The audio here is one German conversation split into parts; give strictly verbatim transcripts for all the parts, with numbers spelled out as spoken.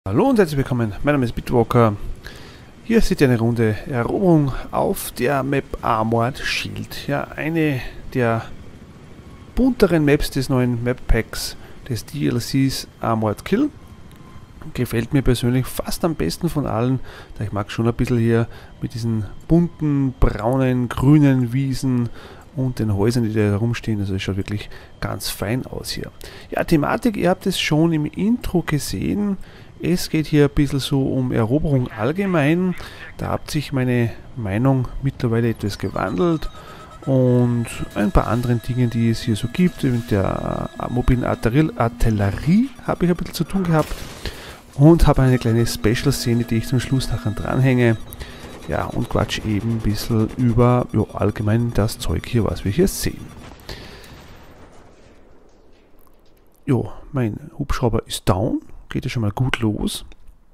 Hallo und herzlich willkommen, mein Name ist Bitwalker. Hier seht ihr eine Runde Eroberung auf der Map Armored Shield. Ja, eine der bunteren Maps des neuen Map Packs des D L Cs Armored Kill. Gefällt mir persönlich fast am besten von allen, da ich mag schon ein bisschen hier mit diesen bunten, braunen, grünen Wiesen und den Häusern, die da herumstehen. Also es schaut wirklich ganz fein aus hier. Ja, Thematik, ihr habt es schon im Intro gesehen. Es geht hier ein bisschen so um Eroberung allgemein. Da hat sich meine Meinung mittlerweile etwas gewandelt und ein paar anderen Dingen, die es hier so gibt. Mit der mobilen Artillerie habe ich ein bisschen zu tun gehabt und habe eine kleine Special-Szene, die ich zum Schluss nachher dranhänge. Ja, und quatsch eben ein bisschen über jo, allgemein das Zeug hier, was wir hier sehen. Jo, mein Hubschrauber ist down. Geht ja schon mal gut los.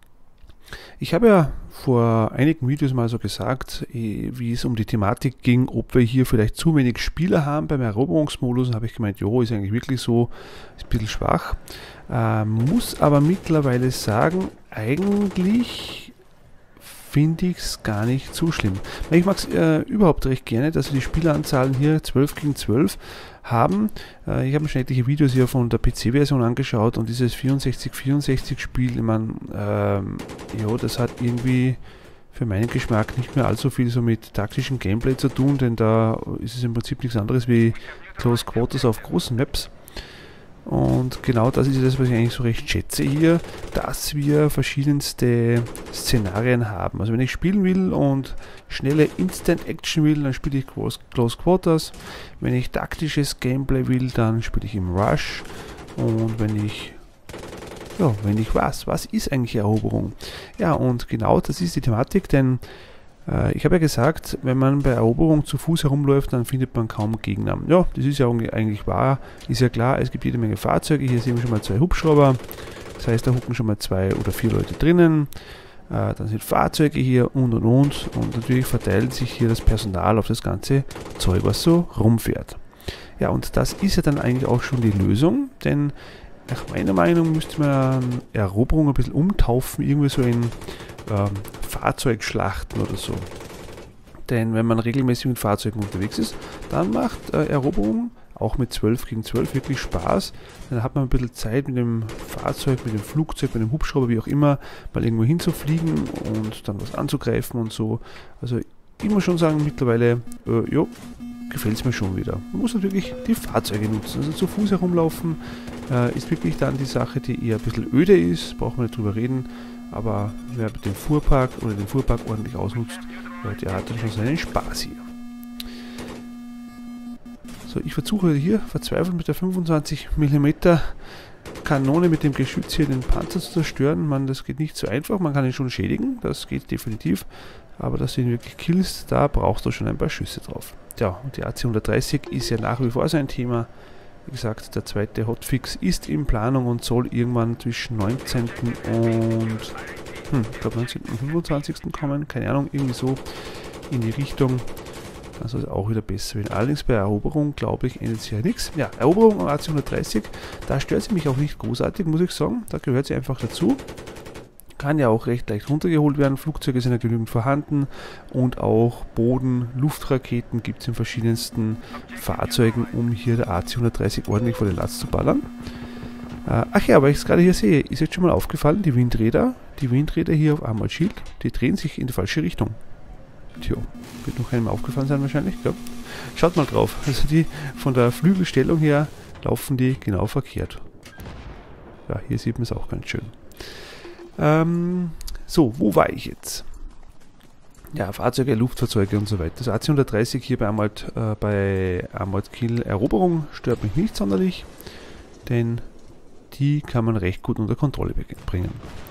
Ich habe ja vor einigen Videos mal so gesagt, wie es um die Thematik ging, ob wir hier vielleicht zu wenig Spieler haben beim Eroberungsmodus. Und habe ich gemeint, jo, ist eigentlich wirklich so, ist ein bisschen schwach. Äh, muss aber mittlerweile sagen, eigentlich finde ich es gar nicht so schlimm. Ich mag es äh, überhaupt recht gerne, dass wir die Spieleranzahlen hier zwölf gegen zwölf haben. Äh, ich habe mir schon etliche Videos hier von der P C-Version angeschaut und dieses vierundsechzig vierundsechzig Spiel, ich meine, ähm, ja, das hat irgendwie für meinen Geschmack nicht mehr allzu viel so mit taktischem Gameplay zu tun, denn da ist es im Prinzip nichts anderes wie Close Quarters auf großen Maps. Und genau das ist das, was ich eigentlich so recht schätze hier, dass wir verschiedenste Szenarien haben. Also wenn ich spielen will und schnelle Instant Action will, dann spiele ich Close Quarters. Wenn ich taktisches Gameplay will, dann spiele ich im Rush. Und wenn ich, ja, wenn ich was, was ist eigentlich Eroberung? Ja, und genau das ist die Thematik, denn ich habe ja gesagt, wenn man bei Eroberung zu Fuß herumläuft, dann findet man kaum Gegner. Ja, das ist ja eigentlich wahr, ist ja klar, es gibt jede Menge Fahrzeuge, hier sehen wir schon mal zwei Hubschrauber, das heißt, da hucken schon mal zwei oder vier Leute drinnen, äh, dann sind Fahrzeuge hier und und und und natürlich verteilt sich hier das Personal auf das ganze Zeug, was so rumfährt. Ja, und das ist ja dann eigentlich auch schon die Lösung, denn nach meiner Meinung müsste man Eroberung ein bisschen umtaufen, irgendwie so in ähm, Fahrzeugschlachten oder so. Denn wenn man regelmäßig mit Fahrzeugen unterwegs ist, dann macht äh, Eroberung auch mit zwölf gegen zwölf wirklich Spaß. Dann hat man ein bisschen Zeit mit dem Fahrzeug, mit dem Flugzeug, mit dem Hubschrauber, wie auch immer, mal irgendwo hinzufliegen und dann was anzugreifen und so. Also ich muss schon sagen, mittlerweile, äh, jo, gefällt es mir schon wieder. Man muss natürlich die Fahrzeuge nutzen. Also zu Fuß herumlaufen äh, ist wirklich dann die Sache, die eher ein bisschen öde ist, braucht man nicht drüber reden. Aber wer den Fuhrpark oder den Fuhrpark ordentlich ausnutzt, ja, der hat dann schon seinen Spaß hier. So, ich versuche hier verzweifelt mit der fünfundzwanzig Millimeter Kanone mit dem Geschütz hier den Panzer zu zerstören. Man, das geht nicht so einfach, man kann ihn schon schädigen, das geht definitiv. Aber dass du ihn wirklich killst, da brauchst du schon ein paar Schüsse drauf. Ja, und die A C hundertdreißig ist ja nach wie vor so ein Thema. Wie gesagt, der zweite Hotfix ist in Planung und soll irgendwann zwischen neunzehnten und hm, ich glaube neunzehnten und fünfundzwanzigsten kommen. Keine Ahnung, irgendwie so in die Richtung. Das soll auch wieder besser werden. Allerdings bei Eroberung, glaube ich, ändert sich ja nichts. Ja, Eroberung am A C hundertdreißig, da stört sie mich auch nicht großartig, muss ich sagen. Da gehört sie einfach dazu. Kann ja auch recht leicht runtergeholt werden. Flugzeuge sind ja genügend vorhanden und auch Boden-Luftraketen gibt es in verschiedensten Fahrzeugen, um hier der A C hundertdreißig ordentlich vor den Latz zu ballern. Äh, ach ja, weil ich es gerade hier sehe, ist jetzt schon mal aufgefallen, die Windräder, die Windräder hier auf Armored Shield, die drehen sich in die falsche Richtung. Tja, wird noch keinem aufgefallen sein wahrscheinlich, ja. Schaut mal drauf, also die von der Flügelstellung her laufen die genau verkehrt. Ja, hier sieht man es auch ganz schön. Ähm, so, wo war ich jetzt? Ja, Fahrzeuge, Luftfahrzeuge und so weiter. Das A C hundertdreißig hier bei Armored, äh, bei Armored Kill Eroberung stört mich nicht sonderlich, denn die kann man recht gut unter Kontrolle bringen.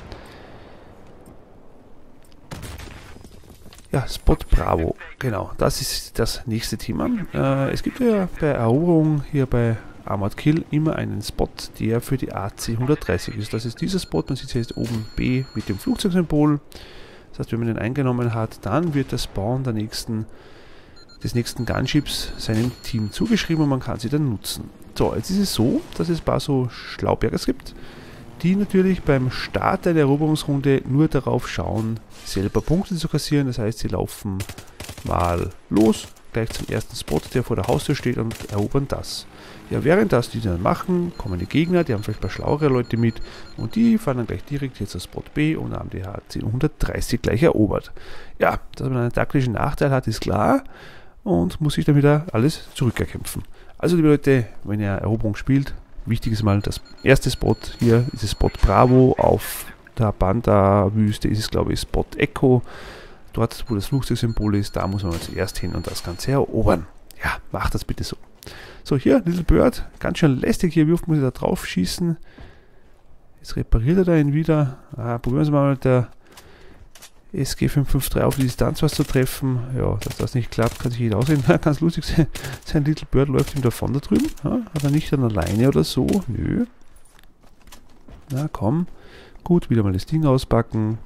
Ja, Spot Bravo, genau, das ist das nächste Thema. Äh, es gibt ja bei Eroberung hier bei Armored Kill immer einen Spot, der für die A C hundertdreißig ist. Das ist dieser Spot, man sieht jetzt oben B mit dem Flugzeugsymbol. Das heißt, wenn man den eingenommen hat, dann wird der Spawn der nächsten, des nächsten Gunships seinem Team zugeschrieben und man kann sie dann nutzen. So, jetzt ist es so, dass es ein paar so Schlaubergers gibt, die natürlich beim Start einer Eroberungsrunde nur darauf schauen, selber Punkte zu kassieren. Das heißt, sie laufen mal los, gleich zum ersten Spot, der vor der Haustür steht, und erobern das. Ja, während das die dann machen, kommen die Gegner, die haben vielleicht ein paar schlauere Leute mit, und die fahren dann gleich direkt hier zu Spot B und haben die H zehnhundertdreißig gleich erobert. Ja, dass man einen taktischen Nachteil hat, ist klar, und muss sich dann wieder alles zurückerkämpfen. Also liebe Leute, wenn ihr Eroberung spielt, wichtig ist mal das erste Spot, hier ist es Spot Bravo, auf der Panda-Wüste ist es glaube ich Spot Echo, dort wo das Flugzeugsymbol ist, da muss man zuerst hin und das Ganze erobern. Ja, macht das bitte so. So, hier, Little Bird, ganz schön lästig, hier, wie oft muss ich da drauf schießen? Jetzt repariert er da ihn wieder. Ah, probieren wir mal mit der S G fünf fünf drei auf die Distanz was zu treffen. Ja, dass das nicht klappt, kann sich jeder aussehen. Ganz lustig sein. Sein Little Bird läuft ihm davon da drüben. Ja, hat er nicht an alleine oder so? Nö. Na komm. Gut, wieder mal das Ding auspacken.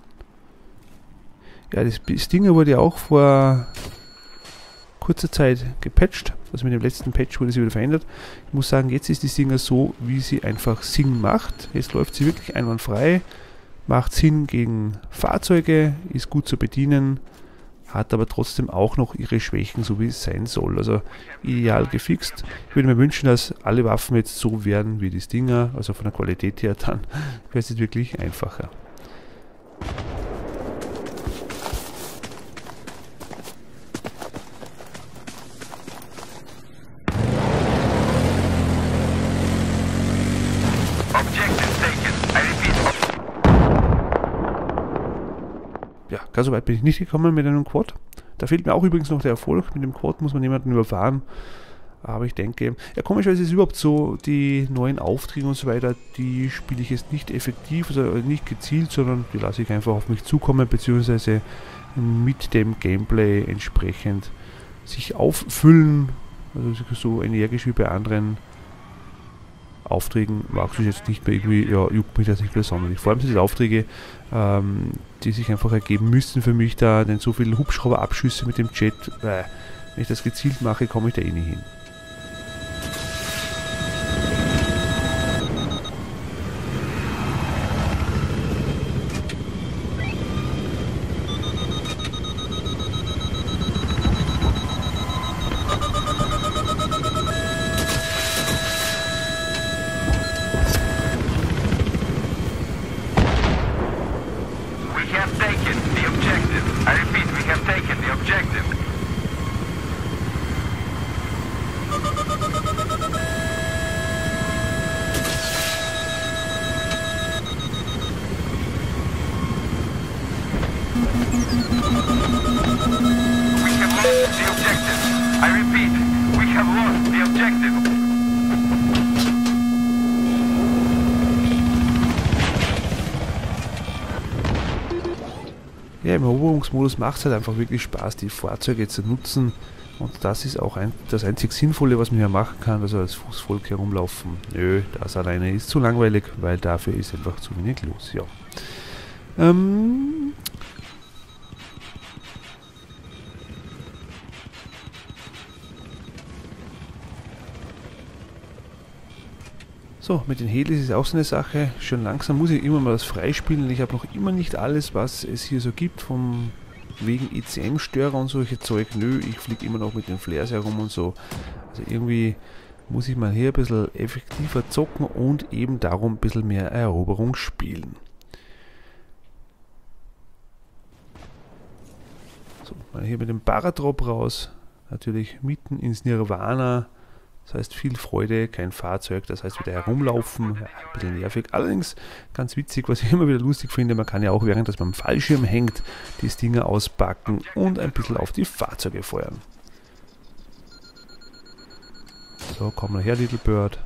Ja, das Ding wurde ja auch vor kurzer Zeit gepatcht. Also mit dem letzten Patch wurde sie wieder verändert. Ich muss sagen, jetzt ist die Dinger so, wie sie einfach Sinn macht. Jetzt läuft sie wirklich einwandfrei. Macht Sinn gegen Fahrzeuge, ist gut zu bedienen, hat aber trotzdem auch noch ihre Schwächen, so wie es sein soll. Also ideal gefixt. Ich würde mir wünschen, dass alle Waffen jetzt so werden wie die Stinger, also von der Qualität her, dann wäre es jetzt wirklich einfacher. Ja, ganz so weit bin ich nicht gekommen mit einem Quad. Da fehlt mir auch übrigens noch der Erfolg. Mit dem Quad muss man jemanden überfahren. Aber ich denke, ja, komischerweise ist es überhaupt so, die neuen Aufträge und so weiter, die spiele ich jetzt nicht effektiv, also nicht gezielt, sondern die lasse ich einfach auf mich zukommen, beziehungsweise mit dem Gameplay entsprechend sich auffüllen. Also so energisch wie bei anderen Aufträgen mag es jetzt nicht mehr irgendwie, ja, juckt mich das nicht besonders. Vor allem sind es Aufträge, ähm, die sich einfach ergeben müssen für mich da, denn so viele Hubschrauberabschüsse mit dem Jet, äh, wenn ich das gezielt mache, komme ich da eh nicht hin. Ja, im Eroberungsmodus macht es halt einfach wirklich Spaß, die Fahrzeuge zu nutzen, und das ist auch ein, das einzig Sinnvolle, was man hier machen kann, also als Fußvolk herumlaufen. Nö, das alleine ist zu langweilig, weil dafür ist einfach zu wenig los. Ja. Ähm So, mit den Helis ist auch so eine Sache. Schon langsam muss ich immer mal das freispielen. Ich habe noch immer nicht alles, was es hier so gibt, vom wegen E C M-Störer und solche Zeug. Nö, ich fliege immer noch mit den Flares herum und so. Also irgendwie muss ich mal hier ein bisschen effektiver zocken und eben darum ein bisschen mehr Eroberung spielen. So, mal hier mit dem Paradrop raus. Natürlich mitten ins Nirvana. Das heißt viel Freude, kein Fahrzeug, das heißt wieder herumlaufen, ja, ein bisschen nervig. Allerdings ganz witzig, was ich immer wieder lustig finde, man kann ja auch während dass man am Fallschirm hängt, die Stinger auspacken und ein bisschen auf die Fahrzeuge feuern. So, komm mal her, Little Bird.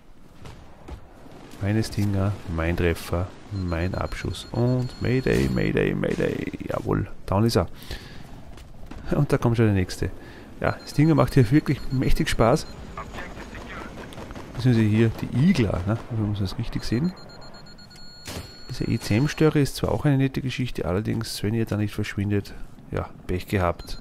Meine Stinger, mein Treffer, mein Abschuss und Mayday, Mayday, Mayday. Jawohl, down ist er. Und da kommt schon der nächste. Ja, Stinger macht hier wirklich mächtig Spaß. Beziehungsweise hier die Igla, ne? Man muss das richtig sehen. Dieser E C M-Störer ist zwar auch eine nette Geschichte, allerdings, wenn ihr da nicht verschwindet, ja, Pech gehabt.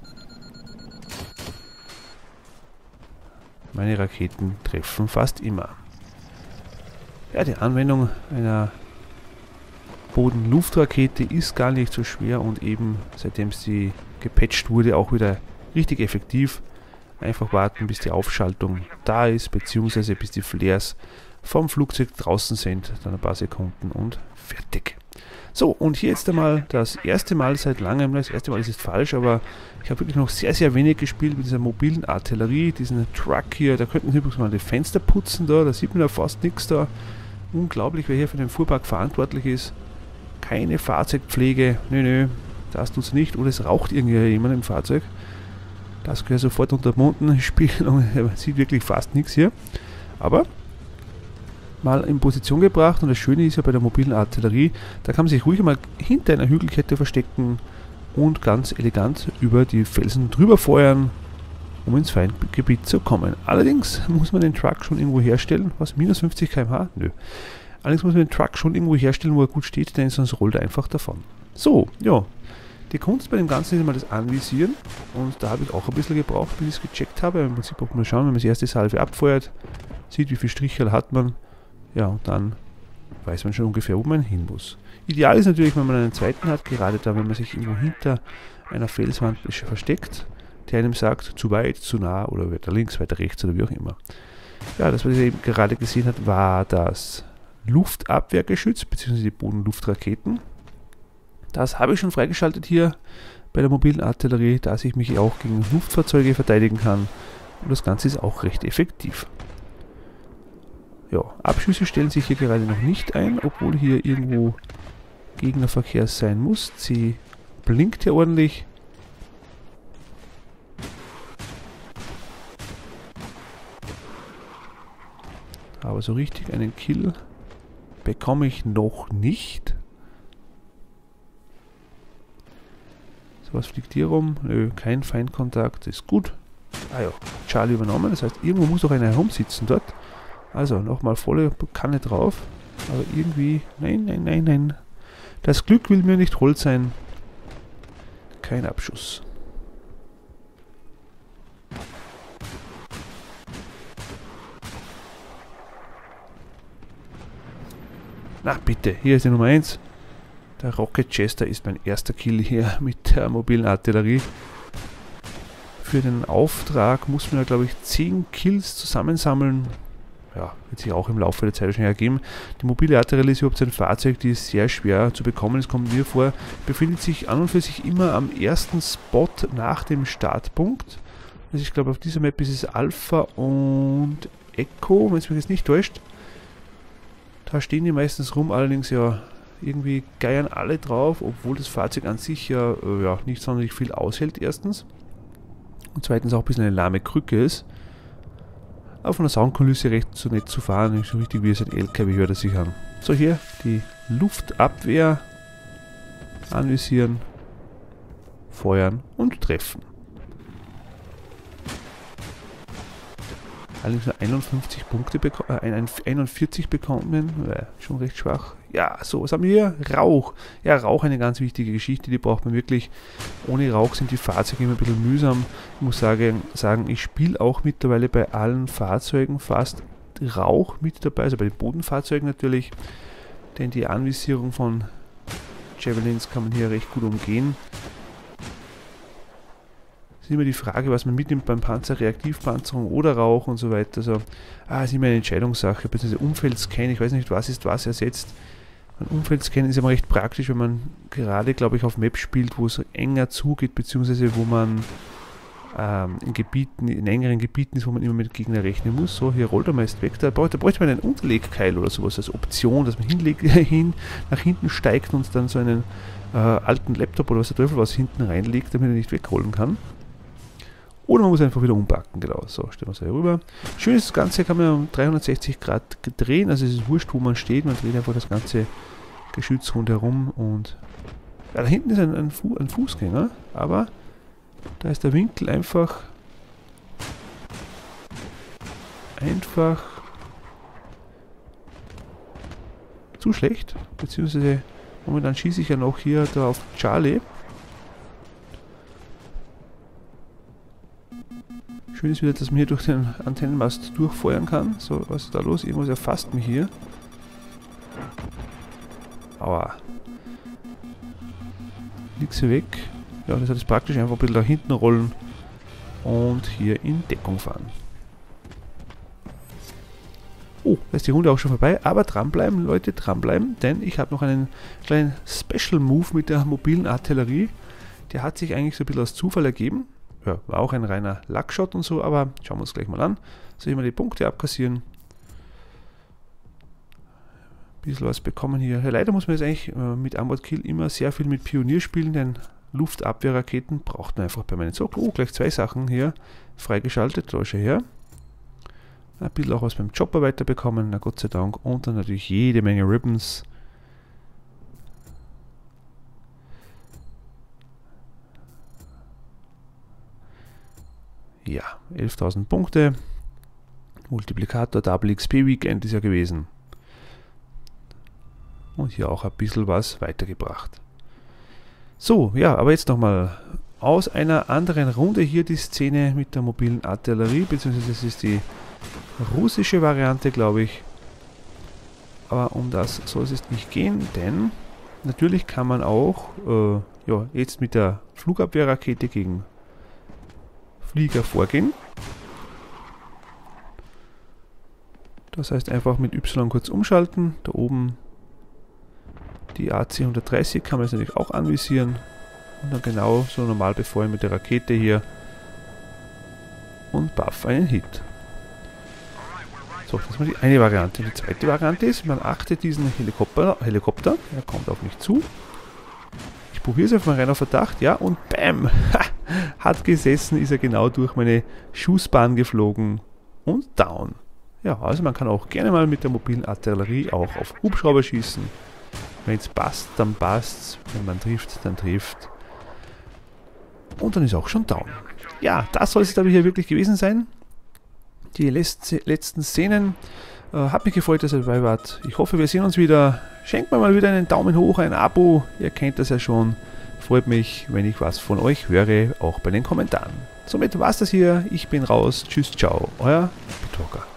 Meine Raketen treffen fast immer. Ja, die Anwendung einer Boden-Luft-Rakete ist gar nicht so schwer und eben seitdem sie gepatcht wurde auch wieder richtig effektiv. Einfach warten, bis die Aufschaltung da ist, beziehungsweise bis die Flares vom Flugzeug draußen sind, dann ein paar Sekunden und fertig. So, und hier jetzt einmal das erste Mal seit langem, das erste Mal ist es falsch, aber ich habe wirklich noch sehr, sehr wenig gespielt mit dieser mobilen Artillerie, diesen Truck hier, da könnten wir übrigens mal die Fenster putzen da, da sieht man ja fast nichts da. Unglaublich, wer hier für den Fuhrpark verantwortlich ist. Keine Fahrzeugpflege, nö, nö, das tut es nicht, oder es raucht irgendwie jemand im Fahrzeug. Das gehört sofort unterbunden, Spiegelung, man sieht wirklich fast nichts hier. Aber mal in Position gebracht und das Schöne ist ja bei der mobilen Artillerie, da kann man sich ruhig mal hinter einer Hügelkette verstecken und ganz elegant über die Felsen drüber feuern, um ins Feindgebiet zu kommen. Allerdings muss man den Truck schon irgendwo herstellen, was, minus fünfzig Kilometer pro Stunde? Nö. Allerdings muss man den Truck schon irgendwo herstellen, wo er gut steht, denn sonst rollt er einfach davon. So, ja. Die Kunst bei dem Ganzen ist mal das Anvisieren und da habe ich auch ein bisschen gebraucht, bis ich es gecheckt habe. Im Prinzip auch mal schauen, wenn man das erste Salve abfeuert, sieht, wie viel Strichel hat man. Ja, und dann weiß man schon ungefähr, wo man hin muss. Ideal ist natürlich, wenn man einen zweiten hat, gerade da, wenn man sich irgendwo hinter einer Felswand versteckt, der einem sagt, zu weit, zu nah oder weiter links, weiter rechts oder wie auch immer. Ja, das, was ihr eben gerade gesehen habt, war das Luftabwehrgeschütz, beziehungsweise die Bodenluftraketen. Das habe ich schon freigeschaltet hier bei der mobilen Artillerie, dass ich mich auch gegen Luftfahrzeuge verteidigen kann. Und das Ganze ist auch recht effektiv. Ja, Abschüsse stellen sich hier gerade noch nicht ein, obwohl hier irgendwo Gegnerverkehr sein muss. Sie blinkt hier ordentlich. Aber so richtig einen Kill bekomme ich noch nicht. So, was fliegt hier rum? Nö, kein Feindkontakt, ist gut. Ah ja, Charlie übernommen, das heißt, irgendwo muss doch einer herumsitzen dort. Also, nochmal volle Kanne drauf. Aber irgendwie, nein, nein, nein, nein. Das Glück will mir nicht hold sein. Kein Abschuss. Na bitte, hier ist die Nummer eins. Der Rocket Chester ist mein erster Kill hier mit der mobilen Artillerie. Für den Auftrag muss man ja, glaube ich, zehn Kills zusammensammeln. Ja, wird sich auch im Laufe der Zeit wahrscheinlich ergeben. Die mobile Artillerie ist überhaupt ein Fahrzeug, die ist sehr schwer zu bekommen. Es kommt mir vor, befindet sich an und für sich immer am ersten Spot nach dem Startpunkt. Also ich glaube, auf dieser Map ist es Alpha und Echo, wenn es mich jetzt nicht täuscht. Da stehen die meistens rum, allerdings ja irgendwie geiern alle drauf, obwohl das Fahrzeug an sich ja, äh, ja nicht sonderlich viel aushält, erstens. Und zweitens auch ein bisschen eine lahme Krücke ist. Aber von der Soundkulisse recht so nett zu fahren, nicht so richtig wie es ein L K W hört er sich an. So, hier die Luftabwehr anvisieren, feuern und treffen. Allerdings nur einundfünfzig Punkte bekommen, äh, einundvierzig bekommen, äh, schon recht schwach. Ja, so, was haben wir hier? Rauch. Ja, Rauch, eine ganz wichtige Geschichte, die braucht man wirklich. Ohne Rauch sind die Fahrzeuge immer ein bisschen mühsam. Ich muss sagen, sagen ich spiele auch mittlerweile bei allen Fahrzeugen fast Rauch mit dabei, also bei den Bodenfahrzeugen natürlich. Denn die Anvisierung von Javelins kann man hier recht gut umgehen. Es ist immer die Frage, was man mitnimmt beim Panzer, Reaktivpanzerung oder Rauch und so weiter. Also, ah, ist immer eine Entscheidungssache, beziehungsweise Umfeldscan, ich weiß nicht, was ist was ersetzt. Ein Umfeldscan ist immer recht praktisch, wenn man gerade, glaube ich, auf Maps spielt, wo es enger zugeht, beziehungsweise wo man ähm, in Gebieten, in engeren Gebieten ist, wo man immer mit Gegner rechnen muss. So, hier rollt er meist weg. Da, da bräuchte man einen Unterlegkeil oder sowas als Option, dass man hinlegt, hin, nach hinten steigt und dann so einen äh, alten Laptop oder was der Teufel was hinten reinlegt, damit er nicht wegrollen kann. Oder man muss einfach wieder umbacken, genau. So, stellen wir es hier rüber. Schön ist, das Ganze kann man um dreihundertsechzig Grad drehen, also es ist wurscht, wo man steht, man dreht einfach das ganze Geschütz rundherum und ja, da hinten ist ein, ein, Fu ein Fußgänger, aber da ist der Winkel einfach einfach zu schlecht, beziehungsweise momentan schieße ich ja noch hier da auf Charlie. Schön ist wieder, dass man hier durch den Antennenmast durchfeuern kann. So, was ist da los? Irgendwas erfasst mich hier. Aua. Nichts weg. Ja, das hat es praktisch einfach ein bisschen nach hinten rollen und hier in Deckung fahren. Oh, da ist die Runde auch schon vorbei, aber dranbleiben, Leute, dranbleiben, denn ich habe noch einen kleinen Special Move mit der mobilen Artillerie. Der hat sich eigentlich so ein bisschen aus Zufall ergeben. Ja, war auch ein reiner Luckshot und so, aber schauen wir uns gleich mal an. Soll ich mal die Punkte abkassieren? Ein bisschen was bekommen hier. Ja, leider muss man jetzt eigentlich äh, mit Onboard Kill immer sehr viel mit Pionier spielen, denn Luftabwehrraketen braucht man einfach bei meinen Sockel. Oh, gleich zwei Sachen hier freigeschaltet, da ist er her. Ein bisschen auch was beim Chopper weiterbekommen, na Gott sei Dank. Und dann natürlich jede Menge Ribbons. Ja, elftausend Punkte. Multiplikator, Double X P Weekend ist ja gewesen. Und hier auch ein bisschen was weitergebracht. So, ja, aber jetzt nochmal aus einer anderen Runde hier die Szene mit der mobilen Artillerie, beziehungsweise das ist die russische Variante, glaube ich. Aber um das soll es nicht gehen, denn natürlich kann man auch äh, ja, jetzt mit der Flugabwehrrakete gegen Flieger vorgehen. Das heißt einfach mit Y kurz umschalten. Da oben die A C hundertdreißig kann man jetzt natürlich auch anvisieren. Und dann genau so normal befeuern mit der Rakete hier. Und baff, einen Hit. So, das ist mal die eine Variante. Die zweite Variante ist, man achtet diesen Helikopter, Helikopter, er kommt auf mich zu. Ich probiere es auf meinen reiner Verdacht, ja, und bam, hat gesessen, ist er genau durch meine Schussbahn geflogen und down. Ja, also man kann auch gerne mal mit der mobilen Artillerie auch auf Hubschrauber schießen. Wenn es passt, dann passt's. Wenn man trifft, dann trifft. Und dann ist auch schon down. Ja, das soll es aber hier wirklich gewesen sein. Die letzten Szenen. Äh, hat mich gefreut, dass ihr dabei wart. Ich hoffe, wir sehen uns wieder. Schenkt mir mal wieder einen Daumen hoch, ein Abo. Ihr kennt das ja schon. Freut mich, wenn ich was von euch höre, auch bei den Kommentaren. Somit war es das hier. Ich bin raus. Tschüss, ciao. Euer BitTalker.